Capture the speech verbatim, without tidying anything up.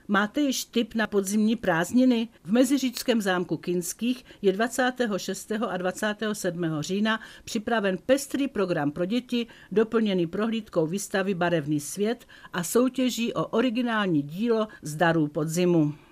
Máte již tip na podzimní prázdniny? V Meziříčském zámku Kinských je dvacátého šestého a dvacátého sedmého října připraven pestrý program pro děti, doplněný prohlídkou výstavy Barevný svět a soutěží o originální dílo z darů podzimu.